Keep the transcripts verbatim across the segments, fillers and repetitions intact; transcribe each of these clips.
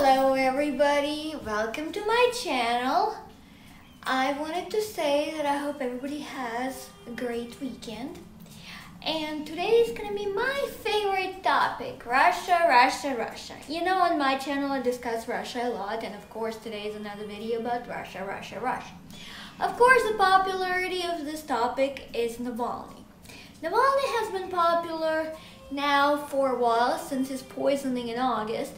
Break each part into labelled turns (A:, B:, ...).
A: Hello everybody, welcome to my channel. I wanted to say that I hope everybody has a great weekend. And today is gonna be my favorite topic, Russia, Russia, Russia. You know, on my channel I discuss Russia a lot, and of course today is another video about Russia, Russia, Russia. Of course, the popularity of this topic is Navalny. Navalny has been popular now for a while, since his poisoning in August.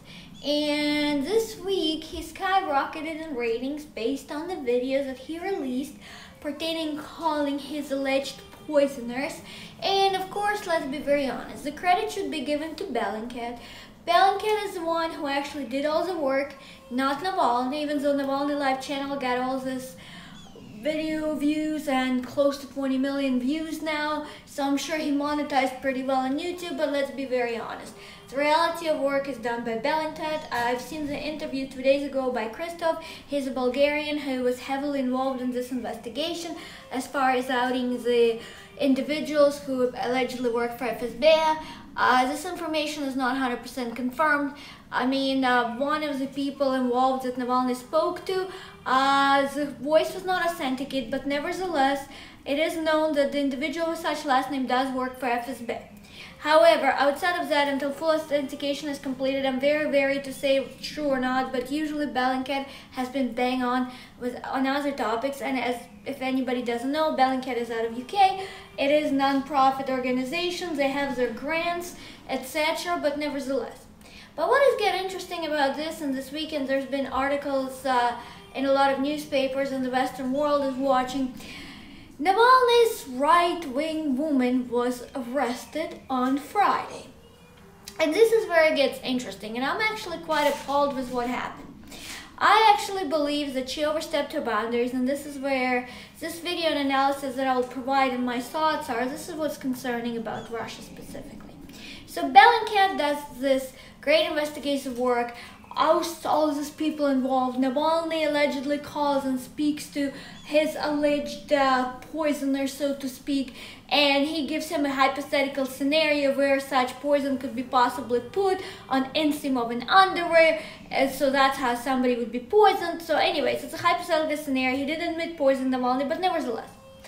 A: And this week he skyrocketed in ratings based on the videos that he released pertaining calling his alleged poisoners. And of course, let's be very honest, the credit should be given to Bellingcat. Bellingcat is the one who actually did all the work, not Navalny, even though Navalny Live channel got all this video views and close to twenty million views now, so I'm sure he monetized pretty well on YouTube. But let's be very honest, the reality of work is done by Bellingcat. I've seen the interview two days ago by Christoph. He's a Bulgarian who was heavily involved in this investigation as far as outing the individuals who allegedly worked for F S B. Uh, this information is not one hundred percent confirmed. I mean, uh, one of the people involved that Navalny spoke to, uh, the voice was not authenticated, but nevertheless, it is known that the individual with such last name does work for F S B. However, outside of that, until full authentication is completed, I'm very wary to say if it's true or not, but usually Bellingcat has been bang on with on other topics. And as if anybody doesn't know, Bellingcat is out of U K. It is non-profit organizations, they have their grants, et cetera, but nevertheless. But what is getting interesting about this, and this weekend there's been articles uh, in a lot of newspapers and the Western world is watching. Navalny's right-wing woman was arrested on Friday. And this is where it gets interesting, and I'm actually quite appalled with what happened. I actually believe that she overstepped her boundaries, and this is where this video and analysis that I will provide and my thoughts are, this is what's concerning about Russia specifically. So Bellingcat does this great investigative work, ousts all these people involved. Navalny allegedly calls and speaks to his alleged uh, poisoner, so to speak, and he gives him a hypothetical scenario where such poison could be possibly put on inseam of an underwear, and so that's how somebody would be poisoned. So anyways, it's a hypothetical scenario. He didn't admit poison Navalny, but nevertheless.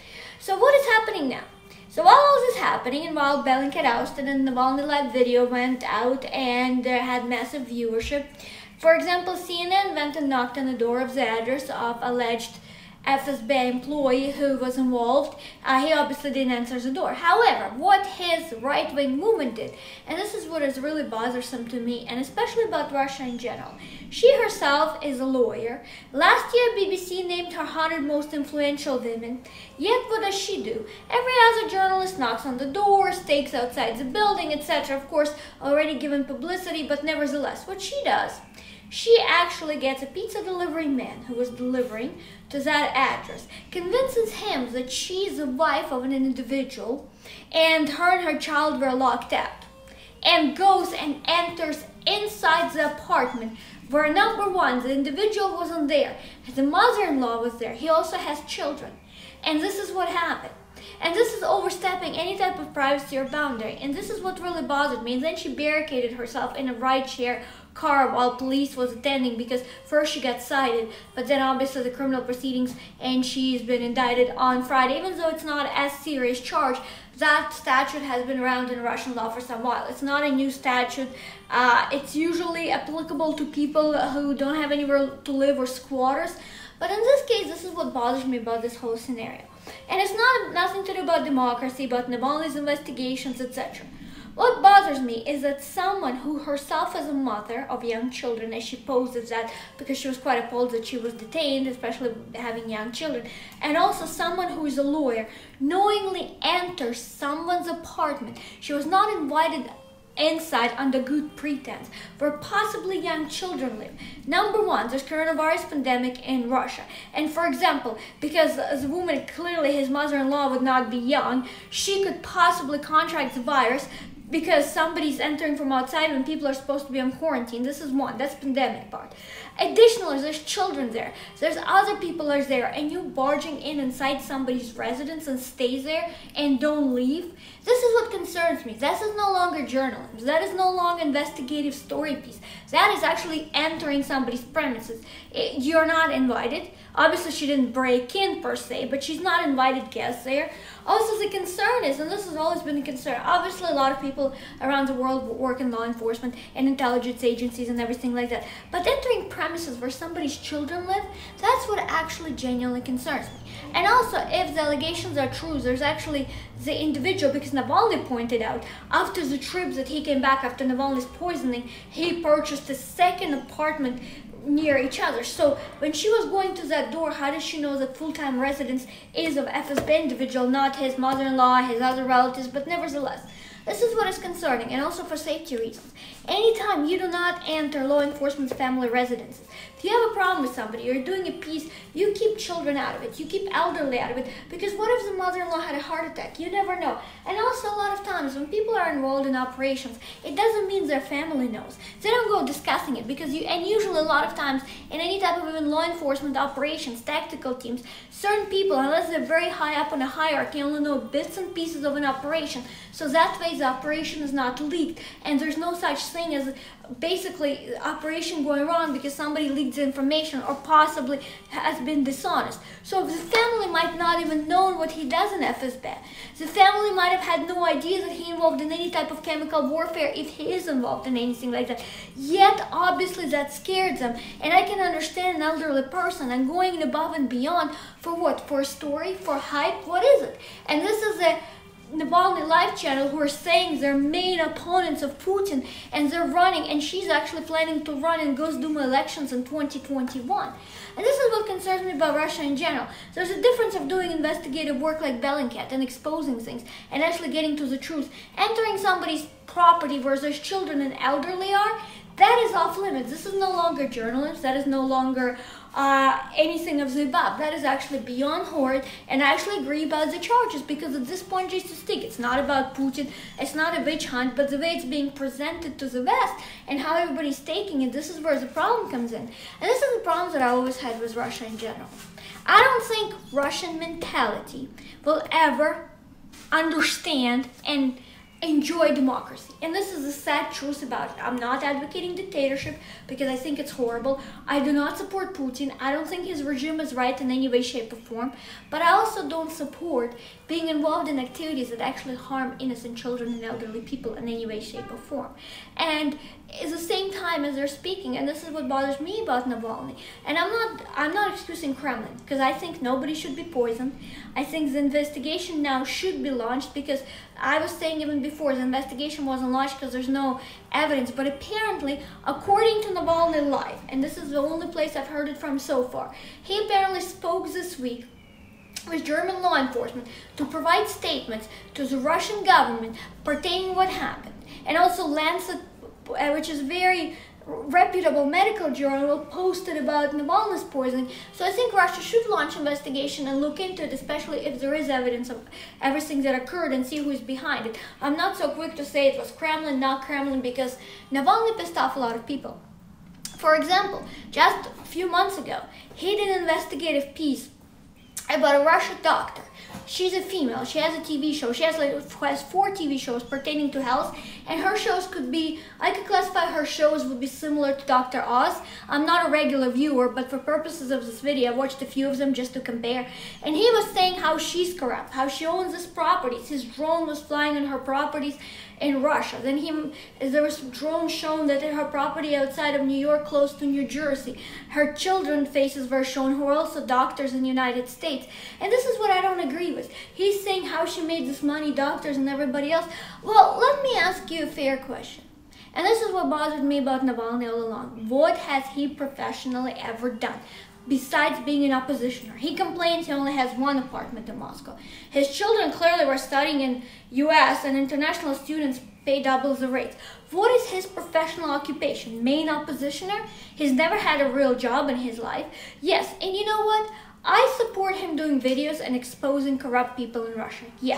A: So what is happening now? So while all this is happening, and while Bellingcat ousted and the Navalny Live video went out and uh, had massive viewership, for example, C N N went and knocked on the door of the address of alleged F S B employee who was involved. Uh, he obviously didn't answer the door. However, what his right-wing movement did, and this is what is really bothersome to me, and especially about Russia in general. She herself is a lawyer. Last year, B B C named her one hundred most influential women. Yet, what does she do? Every other journalist knocks on the door, stakes outside the building, et cetera. Of course, already given publicity, but nevertheless, what she does, she actually gets a pizza delivery man who was delivering to that address, convinces him that she's the wife of an individual and her and her child were locked out, and goes and enters inside the apartment where, number one, the individual wasn't there, the mother-in-law was there, he also has children, and this is what happened. And this is overstepping any type of privacy or boundary. And this is what really bothered me. And then she barricaded herself in a rideshare car while police was attending, because first she got cited, but then obviously the criminal proceedings, and she's been indicted on Friday. Even though it's not as serious charge, that statute has been around in Russian law for some while. It's not a new statute. Uh, it's usually applicable to people who don't have anywhere to live or squatters. But in this case, this is what bothers me about this whole scenario. And it's not nothing to do about democracy, about Navalny's investigations, et cetera. What bothers me is that someone who herself is a mother of young children, as she poses that because she was quite appalled that she was detained, especially having young children, and also someone who is a lawyer, knowingly enters someone's apartment. She was not invited inside under good pretense, where possibly young children live. Number one, there's coronavirus pandemic in Russia, and for example, because the woman, clearly his mother-in-law would not be young, she could possibly contract the virus. because somebody's entering from outside when people are supposed to be on quarantine. This is one, that's pandemic part. Additionally, there's children there, there's other people are there, and you barging in inside somebody's residence and stays there and don't leave. This is what concerns me. This is no longer journalism. That is no longer investigative story piece. That is actually entering somebody's premises. It, you're not invited. Obviously, she didn't break in per se, but she's not invited guests there. Also, the concern is, and this has always been a concern, obviously a lot of people around the world work in law enforcement and intelligence agencies and everything like that. But entering premises where somebody's children live, that's what actually genuinely concerns me. And also, if the allegations are true, there's actually the individual, because Navalny pointed out, after the trip that he came back after Navalny's poisoning, he purchased a second apartment near each other. So when she was going to that door, how does she know that full-time residence is of F S B individual, not his mother-in-law, his other relatives? But nevertheless, this is what is concerning, and also for safety reasons. Anytime you do not enter law enforcement's family residences, if you have a problem with somebody, you're doing a piece, you keep children out of it, you keep elderly out of it, because what if the mother-in-law had a heart attack? You never know. And also a lot of times when people are involved in operations, it doesn't mean their family knows. They don't go discussing it, because you, and usually a lot of times in any type of even law enforcement operations, tactical teams, certain people, unless they're very high up on a hierarchy, only know bits and pieces of an operation. So that way the operation is not leaked, and there's no such thing as basically operation going wrong because somebody leaked the information or possibly has been dishonest. So the family might not even know what he does in F S B. The family might have had no idea that he involved in any type of chemical warfare if he is involved in anything like that. Yet obviously that scared them, and I can understand an elderly person and going above and beyond for what? For a story? For hype? What is it? And this is a Navalny Live channel who are saying they're main opponents of Putin and they're running, and she's actually planning to run in Gosduma elections in twenty twenty-one. And this is what concerns me about Russia in general. There's a difference of doing investigative work like Bellingcat and exposing things and actually getting to the truth. Entering somebody's property where there's children and elderly are, that is off limits. This is no longer journalism. That is no longer uh, anything of the above. That is actually beyond horrid, and I actually agree about the charges, because at this point, just to stick, it's not about Putin, it's not a witch hunt, but the way it's being presented to the West and how everybody's taking it, this is where the problem comes in. And this is the problems that I always had with Russia in general. I don't think Russian mentality will ever understand and enjoy democracy. And this is the sad truth about it. I'm not advocating dictatorship because I think it's horrible. I do not support Putin. I don't think his regime is right in any way, shape, or form. But I also don't support being involved in activities that actually harm innocent children and elderly people in any way, shape, or form. And at the same time as they're speaking, and this is what bothers me about Navalny, and I'm not I'm not excusing Kremlin, because I think nobody should be poisoned. I think the investigation now should be launched, because I was saying even before, the investigation wasn't launched because there's no evidence, but apparently, according to Navalny Live, and this is the only place I've heard it from so far, he apparently spoke this week with German law enforcement to provide statements to the Russian government pertaining what happened. And also Lancet, which is very reputable medical journal, posted about Navalny's poisoning. So I think Russia should launch investigation and look into it, especially if there is evidence of everything that occurred, and see who is behind it. I'm not so quick to say it was Kremlin, not Kremlin, because Navalny pissed off a lot of people. For example, just a few months ago, he did an investigative piece about a Russian doctor. She's a female, she has a T V show, she has like has four T V shows pertaining to health, and her shows could be, I could classify her shows would be similar to Doctor Oz. I'm not a regular viewer, but for purposes of this video, I watched a few of them just to compare, and he was saying how she's corrupt, how she owns his properties. His drone was flying on her properties in Russia. Then he, there was drones shown that in her property outside of New York, close to New Jersey. Her children's faces were shown, who are also doctors in the United States. And this is what I don't agree with. He's saying how she made this money, doctors and everybody else. Well, let me ask you a fair question. And this is what bothered me about Navalny all along. What has he professionally ever done besides being an oppositioner? He complains he only has one apartment in Moscow. His children clearly were studying in U S and international students pay double the rates. What is his professional occupation? Main oppositioner? He's never had a real job in his life. Yes, and you know what? I support him doing videos and exposing corrupt people in Russia. Yes,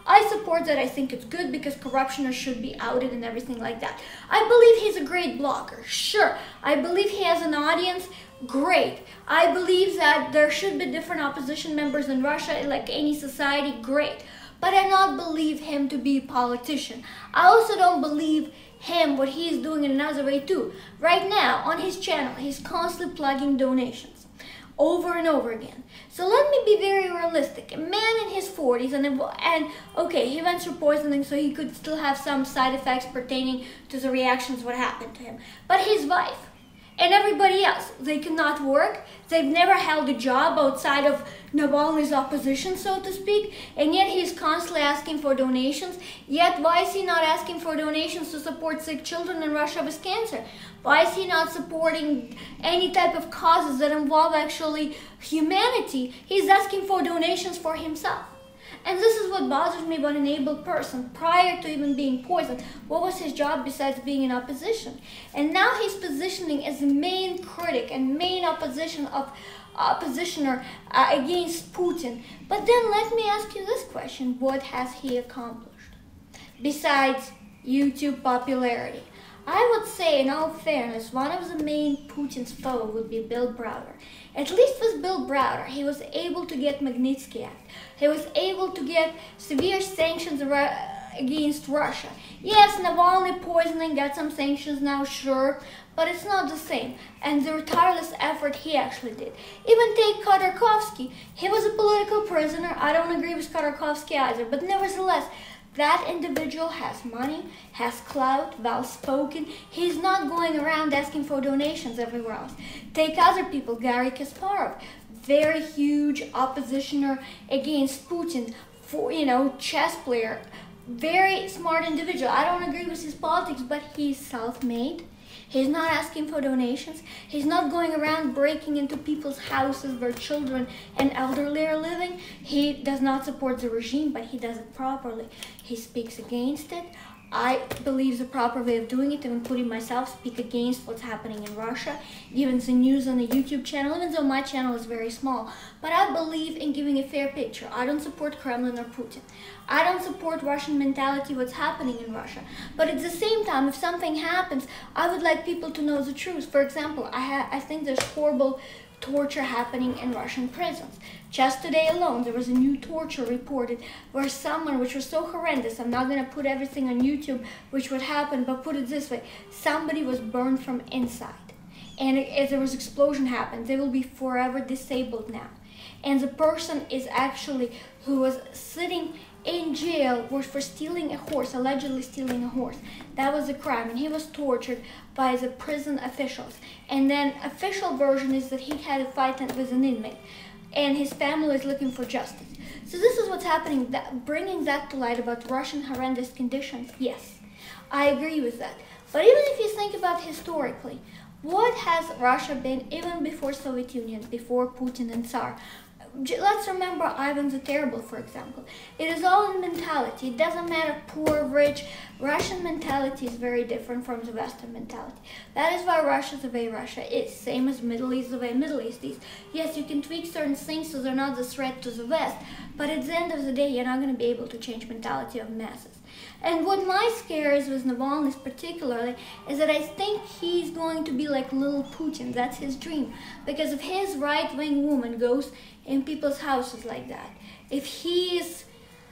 A: I support that. I think it's good because corruptioners should be outed and everything like that. I believe he's a great blogger. Sure. I believe he has an audience. Great. I believe that there should be different opposition members in Russia, like any society. Great. But I do not believe him to be a politician. I also don't believe him what he's doing in another way too. Right now on his channel, he's constantly plugging donations over and over again. So let me be very realistic. A man in his forties, and, and okay, he went through poisoning, so he could still have some side effects pertaining to the reactions what happened to him. But his wife and everybody else, they cannot work. They've never held a job outside of Navalny's opposition, so to speak, and yet he's constantly asking for donations. Yet why is he not asking for donations to support sick children in Russia with cancer? Why is he not supporting any type of causes that involve actually humanity? He's asking for donations for himself. And this is what bothers me about an able person. Prior to even being poisoned, what was his job besides being in opposition? And now he's positioning as the main critic and main opposition of oppositioner uh, against Putin. But then let me ask you this question: what has he accomplished besides YouTube popularity? I would say, in all fairness, one of the main Putin's foe would be Bill Browder. At least with Bill Browder, he was able to get Magnitsky Act. He was able to get severe sanctions against Russia. Yes, Navalny poisoning got some sanctions now, sure, but it's not the same. And the tireless effort he actually did. Even take Khodorkovsky. He was a political prisoner. I don't agree with Khodorkovsky either, but nevertheless, that individual has money, has clout, well-spoken. He's not going around asking for donations everywhere else. Take other people, Garry Kasparov, very huge oppositioner against Putin, for, you know, chess player, very smart individual. I don't agree with his politics, but he's self-made. He's not asking for donations. He's not going around breaking into people's houses where children and elderly are living. He does not support the regime, but he does it properly. He speaks against it. I believe the proper way of doing it, even putting myself, speak against what's happening in Russia, giving the news on the YouTube channel, even though my channel is very small. But I believe in giving a fair picture. I don't support Kremlin or Putin. I don't support Russian mentality, what's happening in Russia. But at the same time, if something happens, I would like people to know the truth. For example, I, ha I think there's horrible torture happening in Russian prisons. Just today alone, there was a new torture reported where someone, which was so horrendous, I'm not going to put everything on YouTube, which would happen, but put it this way, somebody was burned from inside. And as there was explosion happened, they will be forever disabled now. And the person is actually, who was sitting in jail was for stealing a horse, allegedly stealing a horse. That was a crime, and he was tortured by the prison officials. And then official version is that he had a fight with an inmate, and his family is looking for justice. So this is what's happening, that, bringing that to light about Russian horrendous conditions. Yes, I agree with that. But even if you think about historically, what has Russia been even before Soviet Union, before Putin and Tsar? Let's remember Ivan the Terrible, for example. It is all in mentality. It doesn't matter poor, rich. Russian mentality is very different from the Western mentality. That is why Russia is the way Russia is. Same as Middle East the way Middle East is. Yes, you can tweak certain things so they're not the threat to the West, but at the end of the day, you're not going to be able to change mentality of masses. And what my scare is with Navalny particularly is that I think he's going to be like little Putin. That's his dream. Because if his right-wing woman goes in people's houses like that, if he is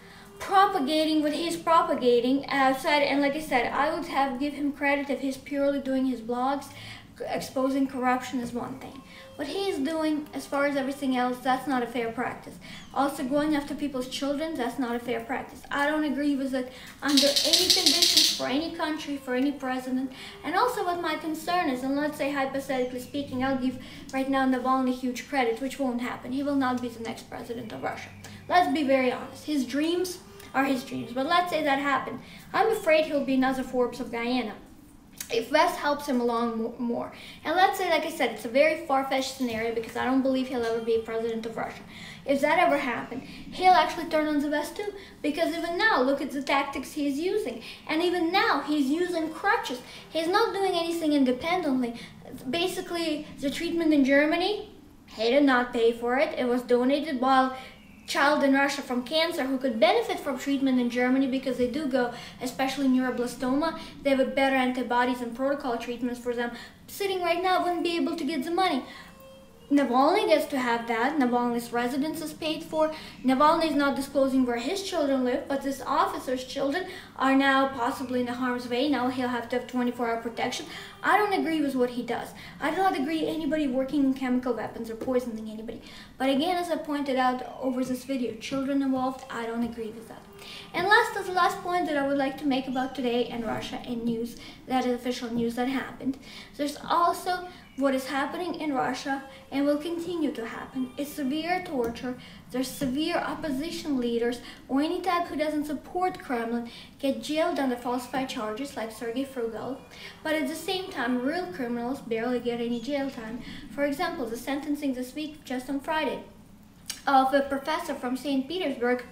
A: propagating what he's propagating outside, and like I said, I would have give him credit if he's purely doing his blogs, exposing corruption is one thing. What he is doing, as far as everything else, that's not a fair practice. Also, going after people's children, that's not a fair practice. I don't agree with it under any conditions for any country, for any president. And also what my concern is, and let's say hypothetically speaking, I'll give right now Navalny huge credit, which won't happen. He will not be the next president of Russia. Let's be very honest. His dreams are his dreams, but let's say that happened. I'm afraid he'll be another Forbes of Guyana, if West helps him along more. And let's say, like I said, it's a very far-fetched scenario because I don't believe he'll ever be president of Russia. If that ever happened, he'll actually turn on the West too. Because even now, look at the tactics he's using. And even now, he's using crutches. He's not doing anything independently. Basically, the treatment in Germany, he did not pay for it. It was donated while child in Russia from cancer who could benefit from treatment in Germany because they do go, especially neuroblastoma, they have better antibodies and protocol treatments for them, sitting right now wouldn't be able to get the money. Navalny gets to have that. Navalny's residence is paid for. Navalny is not disclosing where his children live, but this officer's children are now possibly in the harm's way. Now he'll have to have twenty-four hour protection. I don't agree with what he does. I do not agree anybody working in chemical weapons or poisoning anybody. But again, as I pointed out over this video, children involved, I don't agree with that. And last is the last point that I would like to make about today in Russia and news, that is official news that happened. There's also what is happening in Russia and will continue to happen is severe torture. There's severe opposition leaders or any type who doesn't support Kremlin get jailed under falsified charges like Sergei Frugal. But at the same time, real criminals barely get any jail time. For example, the sentencing this week, just on Friday, of a professor from Saint Petersburg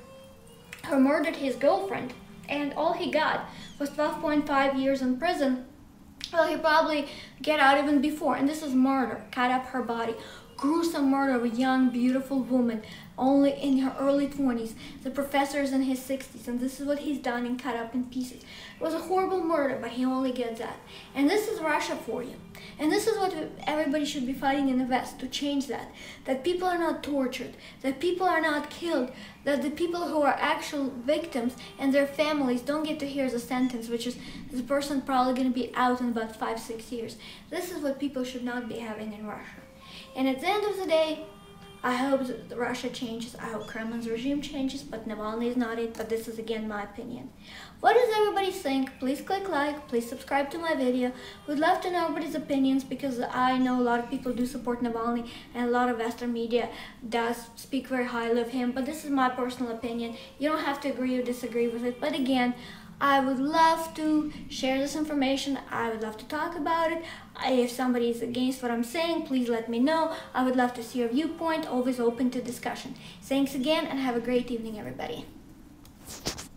A: who murdered his girlfriend, and all he got was twelve point five years in prison. Well, he'll probably get out even before. And this is murder, cut up her body. Gruesome murder of a young, beautiful woman, only in her early twenties. The professor is in his sixties, and this is what he's done and cut up in pieces. It was a horrible murder, but he only gets that. And this is Russia for you. And this is what everybody should be fighting in the West, to change that. That people are not tortured, that people are not killed, that the people who are actual victims and their families don't get to hear the sentence, which is the person probably going to be out in about five, six years. This is what people should not be having in Russia. And at the end of the day, I hope that Russia changes. I hope Kremlin's regime changes, but Navalny is not it. But this is again my opinion. What does everybody think? Please click like, please subscribe to my video. Would love to know everybody's opinions, because I know a lot of people do support Navalny and a lot of Western media does speak very highly of him. But this is my personal opinion. You don't have to agree or disagree with it. But again, I would love to share this information. I would love to talk about it. If somebody is against what I'm saying, please let me know. I would love to see your viewpoint. Always open to discussion. Thanks again, and have a great evening, everybody.